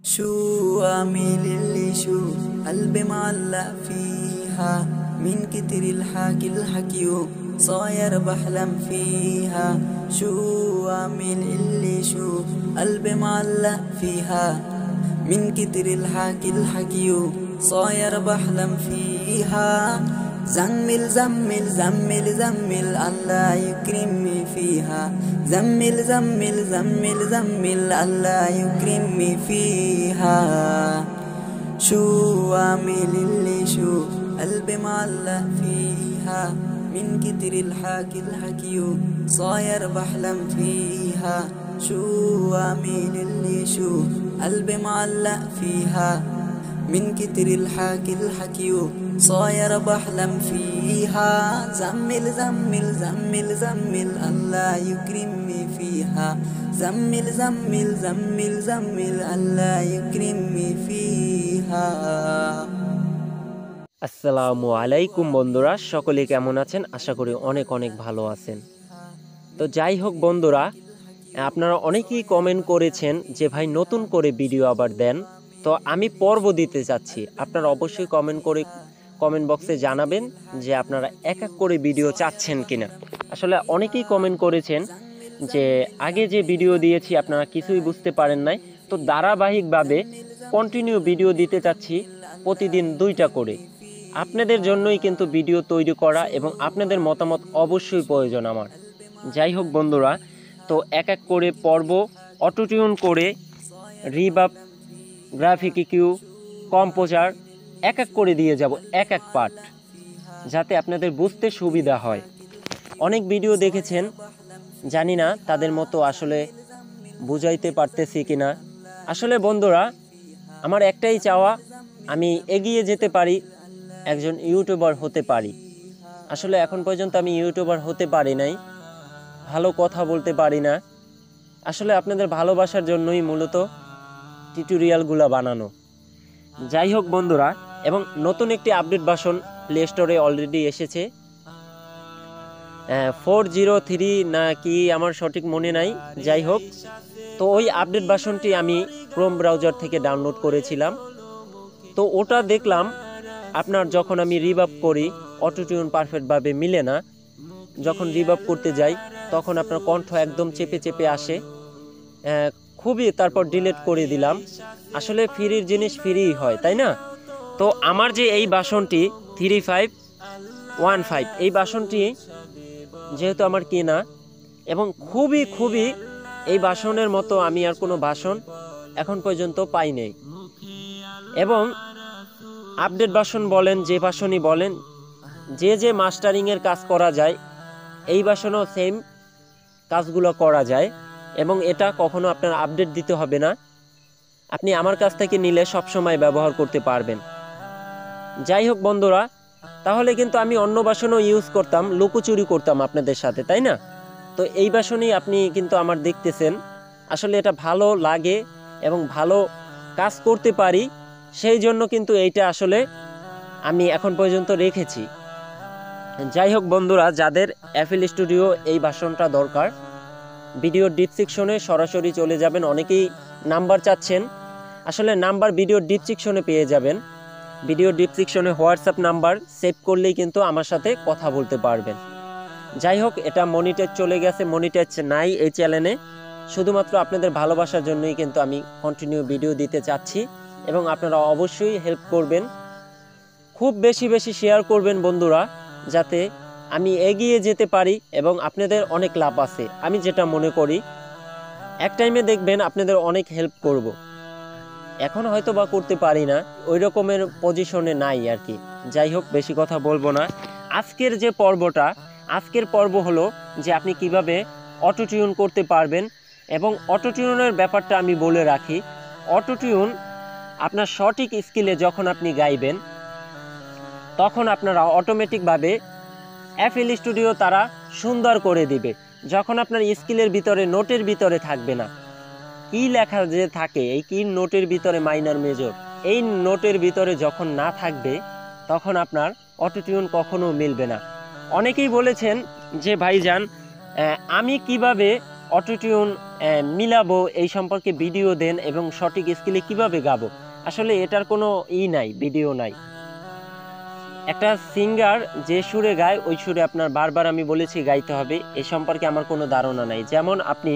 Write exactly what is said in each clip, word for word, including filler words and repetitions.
شو أعمل اللي شو قلبي معلق فيها من كتر الحكي الحكيو صاير بحلم فيها. شو أعمل اللي شو قلبي معلق فيها من كتر الحكي الحكيو صاير بحلم فيها. زمل زمل زمل زمل الله يكرمني فيها. زمل زمل زمل زمل الله يكرمني فيها. شو أعمل اللي شو قلبي معلق فيها من كتر الحكي الحكيو صاير بحلم فيها. شو أعمل اللي شو قلبي معلق فيها من كتر الحكي الحكيو صاير بحلم فيها. زمل زمل زمل زمل الله يكرمني فيها. زمل زمل زمل زمل الله يكرمني فيها. আসসালামু আলাইকুম বন্ধুরা, সকলে কেমন আছেন? আশা করি অনেক অনেক ভালো আছেন। তো যাই হোক বন্ধুরা, আপনারা অনেকেই কমেন্ট করেছেন যে ভাই নতুন করে ভিডিও আবার দেন। তো আমি পর্ব দিতে চাচ্ছি, আপনারা অবশ্যই কমেন্ট করে কমেন্ট বক্সে জানাবেন যে আপনারা এক এক করে ভিডিও চাচ্ছেন কিনা। আসলে অনেকেই কমেন্ট করেছেন যে আগে যে ভিডিও দিয়েছি আপনারা কিছুই বুঝতে পারেন নাই, তো ধারাবাহিকভাবে কন্টিনিউ ভিডিও দিতে চাচ্ছি, প্রতিদিন দুইটা করে। আপনাদের জন্যই কিন্তু ভিডিও তৈরি করা এবং আপনাদের মতামত অবশ্যই প্রয়োজন আমার। যাই হোক বন্ধুরা, তো এক এক করে পর্ব অটোটিউন করে রিভার্ব, গ্রাফিক ইকিউ, কম্পোজার এক এক করে দিয়ে যাব, এক এক পার্ট, যাতে আপনাদের বুঝতে সুবিধা হয়। অনেক ভিডিও দেখেছেন, জানি না তাদের মতো আসলে বুঝাইতে পারতেছি কিনা। আসলে বন্ধুরা, আমার একটাই চাওয়া, আমি এগিয়ে যেতে পারি, একজন ইউটিউবার হতে পারি। আসলে এখন পর্যন্ত আমি ইউটিউবার হতে পারি নাই, ভালো কথা বলতে পারি না। আসলে আপনাদের ভালোবাসার জন্যই মূলত টিউটোরিয়ালগুলো বানানো। যাই হোক বন্ধুরা, এবং নতুন একটি আপডেট ভার্সন প্লে স্টোরে অলরেডি এসেছে, ফোর জিরো থ্রি না কি আমার সঠিক মনে নাই। যাই হোক, তো ওই আপডেট ভার্সনটি আমি ক্রোম ব্রাউজার থেকে ডাউনলোড করেছিলাম। তো ওটা দেখলাম আপনার যখন আমি রিভার্ব করি অটোটিউন পারফেক্টভাবে মিলে না। যখন রিভার্ব করতে যাই তখন আপনার কণ্ঠ একদম চেপে চেপে আসে, খুবই। তারপর ডিলিট করে দিলাম। আসলে ফ্রির জিনিস ফ্রিই হয়, তাই না? তো আমার যে এই বাসনটি থ্রি ফাইভ ওয়ান ফাইভ এই বাসনটি যেহেতু আমার কেনা, এবং খুবই খুবই এই বাসনের মতো আমি আর কোনো বাসন এখন পর্যন্ত পাই নাই। এবং আপডেট বাসন বলেন, যে বাসনই বলেন, যে যে মাস্টারিংয়ের কাজ করা যায় এই বাসনও সেম কাজগুলো করা যায়। এবং এটা কখনো আপনার আপডেট দিতে হবে না, আপনি আমার কাছ থেকে নিলে সবসময় ব্যবহার করতে পারবেন। যাই হোক বন্ধুরা, তাহলে কিন্তু আমি অন্য বাসনও ইউজ করতাম, লুকোচুরি করতাম আপনাদের সাথে, তাই না? তো এই বাসনই আপনি কিন্তু আমার দেখতেছেন। আসলে এটা ভালো লাগে এবং ভালো কাজ করতে পারি, সেই জন্য কিন্তু এইটা আসলে আমি এখন পর্যন্ত রেখেছি। যাই হোক বন্ধুরা, যাদের এফএল স্টুডিও এই বাসনটা দরকার, ভিডিও ডিসক্রিপশনে সরাসরি চলে যাবেন। অনেকেই নাম্বার চাচ্ছেন, আসলে নাম্বার ভিডিও ডিসক্রিপশনে পেয়ে যাবেন। ভিডিও ডিসক্রিপশনে হোয়াটসঅ্যাপ নাম্বার সেভ করলেই কিন্তু আমার সাথে কথা বলতে পারবেন। যাই হোক, এটা মনিটাইজ চলে গেছে, মনিটাইজ নাই এই চ্যানেলে। শুধুমাত্র আপনাদের ভালোবাসার জন্যই কিন্তু আমি কন্টিনিউ ভিডিও দিতে চাচ্ছি, এবং আপনারা অবশ্যই হেল্প করবেন, খুব বেশি বেশি শেয়ার করবেন বন্ধুরা, যাতে আমি এগিয়ে যেতে পারি এবং আপনাদের অনেক লাভ আছে। আমি যেটা মনে করি, এক টাইমে দেখবেন আপনাদের অনেক হেল্প করব। এখন হয়তো বা করতে পারি না, ওই রকমের পজিশনে নাই আর কি। যাই হোক, বেশি কথা বলবো না। আজকের যে পর্বটা, আজকের পর্ব হলো যে আপনি কিভাবে অটোটিউন করতে পারবেন। এবং অটোটিউনের ব্যাপারটা আমি বলে রাখি, অটোটিউন আপনার সঠিক স্কিলে যখন আপনি গাইবেন, তখন আপনারা অটোমেটিকভাবে এফএল স্টুডিও তারা সুন্দর করে দিবে। যখন আপনার স্কিলের ভিতরে, নোটের ভিতরে থাকবে না, কি লেখা যে থাকে এই কি নোটের ভিতরে মাইনর মেজর, এই নোটের ভিতরে যখন না থাকবে, তখন আপনার অটোটিউন কখনো মিলবে না। অনেকেই বলেছেন যে ভাইজান, আমি কিভাবে অটোটিউন মিলাবো এই সম্পর্কে ভিডিও দেন এবং সঠিক স্কিলে কিভাবে গাবো, আসলে এটার কোনো ই নাই, ভিডিও নাই। একটা সিঙ্গার যে সুরে গায় ওই সুরে আপনার বারবার আমি বলেছি গাইতে হবে, এ সম্পর্কে আমার কোনো ধারণা নাই। যেমন আপনি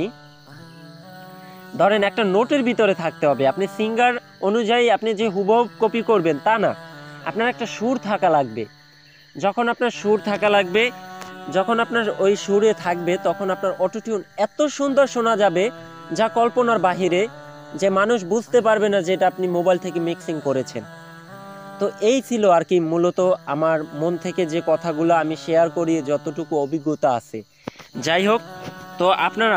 ধরেন একটা নোটের ভিতরে থাকতে হবে, আপনি সিঙ্গার অনুযায়ী আপনি যে হুবহু কপি করবেন তা না, আপনার একটা সুর থাকা লাগবে। যখন আপনার সুর থাকা লাগবে, যখন আপনার ওই সুরে থাকবে তখন আপনার অটোটিউন এত সুন্দর শোনা যাবে যা কল্পনার বাহিরে, যে মানুষ বুঝতে পারবে না যে এটা আপনি মোবাইল থেকে মিক্সিং করেছেন। তো এই ছিল আর কি মূলত আমার মন থেকে যে কথাগুলো আমি শেয়ার করি, যতটুকু অভিজ্ঞতা আছে। যাই হোক, তো আপনারা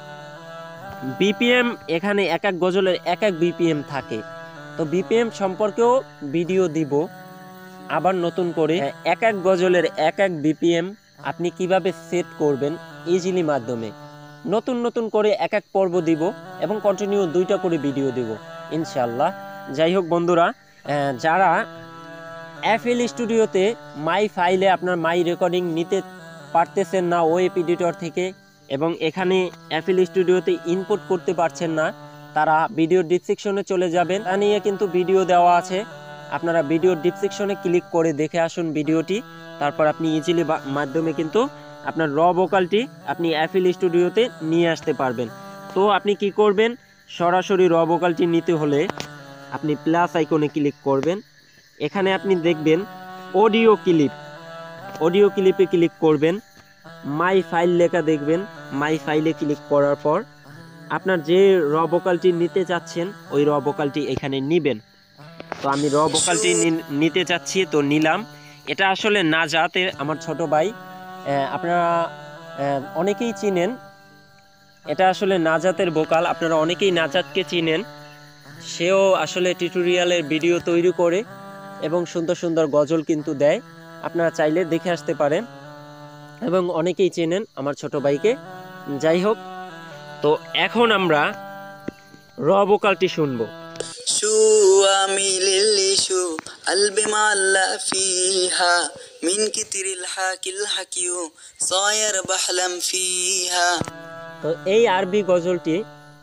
বিপিএম, এখানে এক এক গজলের এক এক বিপিএম থাকে, তো বিপিএম সম্পর্কেও ভিডিও দিব আবার নতুন করে। এক এক গজলের এক এক বিপিএম আপনি কিভাবে সেট করবেন ইজিলি মাধ্যমে নতুন নতুন করে এক এক পর্ব দিব এবং কন্টিনিউ দুইটা করে ভিডিও দিব ইনশাল্লাহ। যাই হোক বন্ধুরা, যারা এফএল স্টুডিওতে মাই ফাইলে আপনার মাই রেকর্ডিং নিতে পারতেছেন না ওয়েব এডিটর থেকে, এবং এখানে এফএল স্টুডিওতে ইনপুট করতে পারছেন না, তারা ভিডিও ডিসক্রিপশনে চলে যাবেন, তা নিয়ে কিন্তু ভিডিও দেওয়া আছে। আপনারা ভিডিও ডিসক্রিপশনে ক্লিক করে দেখে আসুন ভিডিওটি, তারপর আপনি ইজিলি মাধ্যমে কিন্তু আপনার র ভোকালটি আপনি এফএল স্টুডিওতে নিয়ে আসতে পারবেন। তো আপনি কি করবেন, সরাসরি র ভোকালটি নিতে হলে আপনি প্লাস আইকনে ক্লিক করবেন, এখানে আপনি দেখবেন অডিও ক্লিপ, অডিও ক্লিপে ক্লিক করবেন, মাই ফাইল লেখা দেখবেন, মাই ফাইলে ক্লিক করার পর আপনার যে র ভোকালটি নিতে চাচ্ছেন ওই র ভোকালটি এখানে নেবেন। তো আমি র ভোকালটি নিতে চাচ্ছি, তো নিলাম। এটা আসলে নাজাতের আমার ছোট ভাই, আপনারা অনেকেই চিনেন, এটা আসলে নাজাতের ভোকাল, আপনারা অনেকেই নাজাতকে চিনেন। সেও আসলে টিউটোরিয়ালের ভিডিও তৈরি করে এবং সুন্দর সুন্দর গজল কিন্তু দেয়, আপনারা চাইলে দেখে আসতে পারেন, এবং অনেকেই চেনেন আমার ছোট ভাইকে। যাই হোক, তো এখন আমরা র ভোকালটি শুনবো। شو عامل اللي شو قلبي معلق فيها من كتر الحكي الحكيو صاير بحلم فيها। তো এই আরবি গজলটি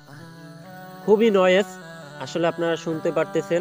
খুবই নয়েজ, আসলে আপনারা শুনতে পারতেছেন,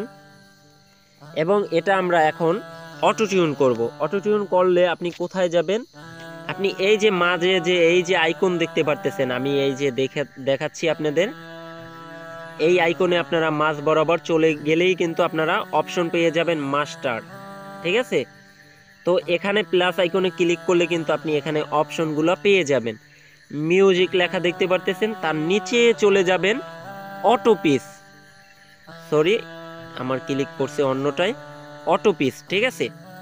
এবং এটা আমরা এখন অটোটিউন করব। অটোটিউন করলে আপনি কোথায় যাবেন, আপনি এই যে মাঝে যে এই যে আইকন দেখতে পারতেছেন, আমি এই যে দেখে দেখাচ্ছি আপনাদের, এই আইকনে আপনারা মাঝ বরাবর চলে গেলেই কিন্তু আপনারা অপশন পেয়ে যাবেন মাস্টার, ঠিক আছে। তো এখানে প্লাস আইকনে ক্লিক করলে কিন্তু আপনি এখানে অপশনগুলো পেয়ে যাবেন। মিউজিক লেখা দেখতে পারতেছেন, তার নিচে চলে যাবেন অটো পিস, সরি আমার ক্লিক করছে অন্যটায়, অটো পিস, ঠিক আছে।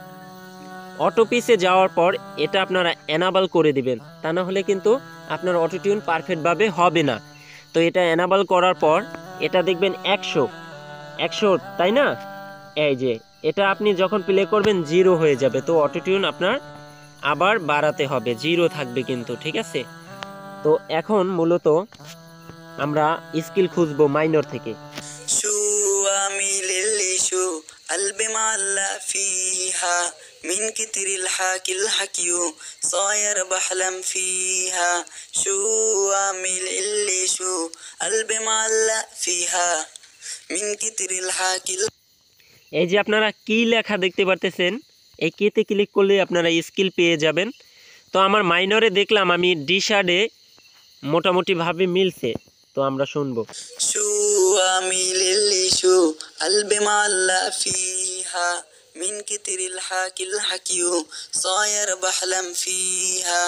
অটো পিসে যাওয়ার পর এটা আপনারা এনাবল করে দিবেন, তা না হলে কিন্তু আপনার অটোটিউন পারফেক্টভাবে হবে না। তো এটা এনাবল করার পর এটা দেখবেন একশো একশো, তাই না, এই যে এটা আপনি যখন প্লে করবেন জিরো হয়ে যাবে, তো অটোটিউন আপনার আবার বাড়াতে হবে, জিরো থাকবে কিন্তু, ঠিক আছে। তো এখন মূলত আমরা স্কিল খুঁজবো মাইনর থেকে। شو عامل اللي شو قلبي معلق فيها من كتر الحكي الحكيو صاير بحلم فيها شو عامل اللي شو قلبي معلق فيها من كتر الحكي। এই যে আপনারা কি লেখা দেখতে পারতেছেন, এই কিতে ক্লিক করলে আপনারা স্কিল পেয়ে যাবেন। তো আমার মাইনরে দেখলাম আমি ডি শার্ডে মোটামুটি ভাবে মিলছে, তো আমরা শুনবো। شو عامل اللي شو قلبي معلق فيها من كتر الحكي الحكيو صاير بحلم فيها।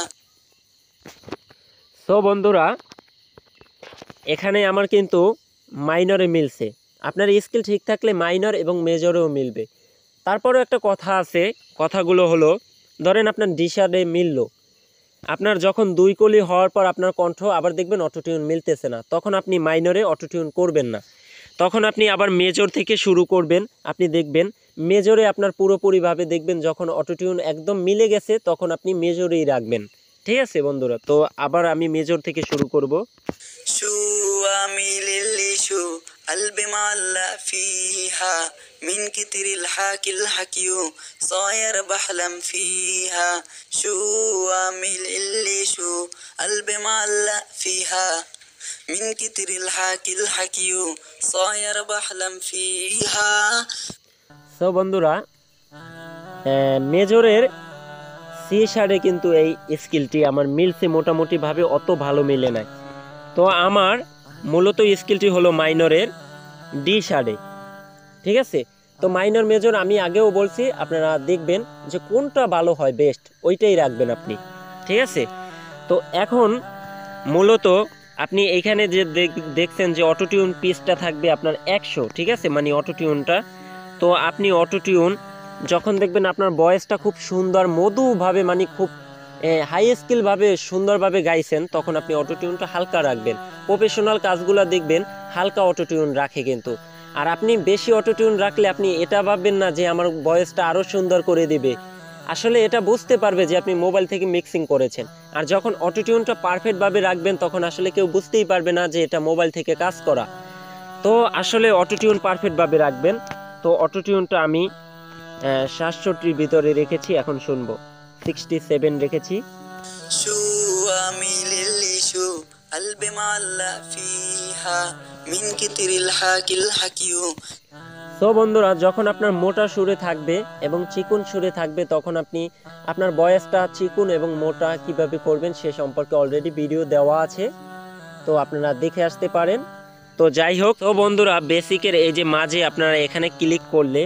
তো বন্ধুরা, এখানে আমার কিন্তু মাইনরে মিলছে, আপনার স্কিল ঠিক থাকলে মাইনর এবং মেজরেও মিলবে। তারপরেও একটা কথা আছে, কথাগুলো হলো, ধরেন আপনার ডি শার্ডে মিললো, আপনার যখন দুই কলি হওয়ার পর আপনার কণ্ঠ আবার দেখবেন অটোটিউন মিলতেছে না, তখন আপনি মাইনরে অটোটিউন করবেন না, তখন আপনি আবার মেজর থেকে শুরু করবেন। আপনি দেখবেন মেজরে আপনার পুরোপুরিভাবে দেখবেন যখন অটোটিউন একদম মিলে গেছে তখন আপনি মেজরেই রাখবেন, ঠিক আছে বন্ধুরা। তো আবার আমি মেজর থেকে শুরু করব। شو عامل اللي شو قلبي معلق فيها من كتر الحكي الحكي صاير بحلم فيها شو أعمل اللي شو قلبي معلق فيها من كتر الحكي الحكي صاير بحلم فيها. সো বন্ধুরা, মেজরের সি শার্টে কিন্তু এই স্কিলটি আমার মিলছে মোটামুটিভাবে, অত ভালো মিলে নাই। তো আমার মূলত স্কিলটি হলো মাইনরের ডি শার্টে, ঠিক আছে। তো মাইনর মেজর আমি আগেও বলছি, আপনারা দেখবেন যে কোনটা ভালো হয় বেস্ট ওইটাই রাখবেন আপনি, ঠিক আছে। তো এখন মূলত আপনি এইখানে যে দেখছেন যে অটোটিউন পিসটা থাকবে আপনার একশো, ঠিক আছে, মানে অটোটিউনটা। তো আপনি অটোটিউন যখন দেখবেন আপনার ভয়েসটা খুব সুন্দর মধুভাবে, মানে খুব হাই স্কিলভাবে সুন্দরভাবে গাইছেন, তখন আপনি অটোটিউনটা হালকা রাখবেন। প্রফেশনাল কাজগুলো দেখবেন হালকা অটোটিউন রাখে কিন্তু। আর আপনি বেশি অটোটিউন রাখলে আপনি এটা ভাববেন না যে আমার ভয়েসটা আরও সুন্দর করে দিবে, আসলে এটা বুঝতে পারবে যে আপনি মোবাইল থেকে মিক্সিং করেছেন। আর যখন অটোটিউনটা পারফেক্টভাবে রাখবেন তখন আসলে কেউ বুঝতেই পারবে না যে এটা মোবাইল থেকে কাজ করা। তো আসলে অটোটিউন পারফেক্টভাবে রাখবেন। তো অটোটিউনটা আমি সাতষট্টির ভিতরে রেখেছি, এখন শুনবো সিক্সটি সেভেন রেখেছি। شو أعمل اللي شو قلبي معلق فيها من كتر الحكي الحكي. তো বন্ধুরা, যখন আপনার মোটা সুরে থাকবে এবং চিকুন সুরে থাকবে তখন আপনি আপনার ভয়েসটা চিকুন এবং মোটা কিভাবে করবেন সে সম্পর্কে অলরেডি ভিডিও দেওয়া আছে, তো আপনারা দেখে আসতে পারেন। তো যাই হোক, তো বন্ধুরা, বেসিকের এই যে মাঝে আপনারা এখানে ক্লিক করলে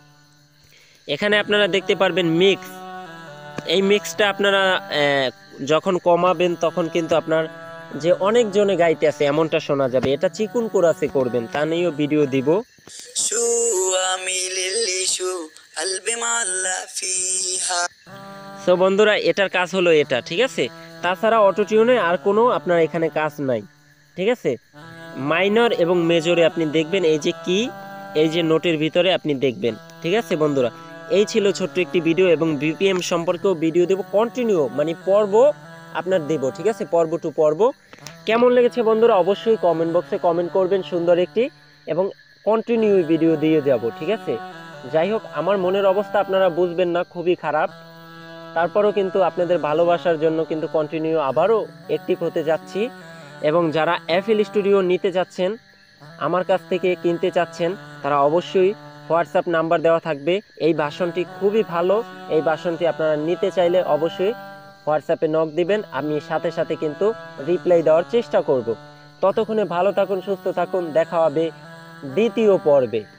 এখানে আপনারা দেখতে পারবেন মিক্স। এই মিক্সটা আপনারা যখন কমাবেন তখন কিন্তু আপনার যে অনেক জনে গাইতে আছে এমনটা শোনা যাবে। এটা চিকুন কোরাসে করবেন, তা নিয়েও ভিডিও দিব। شو أعمل اللي شو قلبي معلق فيها. সো বন্ধুরা, এটার কাজ হলো এটা, ঠিক আছে। তাছাড়া অটোটিউনে আর কোনো আপনার এখানে কাজ নাই, ঠিক আছে। মাইনর এবং মেজরে আপনি দেখবেন এই যে কি, এই যে নোটের ভিতরে আপনি দেখবেন, ঠিক আছে বন্ধুরা। এই ছিল ছোট্ট একটি ভিডিও, এবং বিপিএম সম্পর্কেও ভিডিও দেব কন্টিনিউ, মানে পর্ব আপনার দেব, ঠিক আছে, পর্ব টু পর্ব। কেমন লেগেছে বন্ধুরা অবশ্যই কমেন্ট বক্সে কমেন্ট করবেন সুন্দর একটি, এবং কন্টিনিউ ভিডিও দিয়ে যাব, ঠিক আছে। যাই হোক, আমার মনের অবস্থা আপনারা বুঝবেন না, খুবই খারাপ, তারপরও কিন্তু আপনাদের ভালোবাসার জন্য কিন্তু কন্টিনিউ আবারও অ্যাক্টিভ হতে যাচ্ছি। এবং যারা এফএল স্টুডিও নিতে যাচ্ছেন, আমার কাছ থেকে কিনতে চাচ্ছেন, তারা অবশ্যই হোয়াটসঅ্যাপ নাম্বার দেওয়া থাকবে। এই ভাষণটি খুবই ভালো, এই ভাষণটি আপনারা নিতে চাইলে অবশ্যই হোয়াটসঅ্যাপে নক দিবেন, আমি সাথে সাথে কিন্তু রিপ্লাই দেওয়ার চেষ্টা করব। ততক্ষণে ভালো থাকুন, সুস্থ থাকুন, দেখা হবে দ্বিতীয় পর্বে।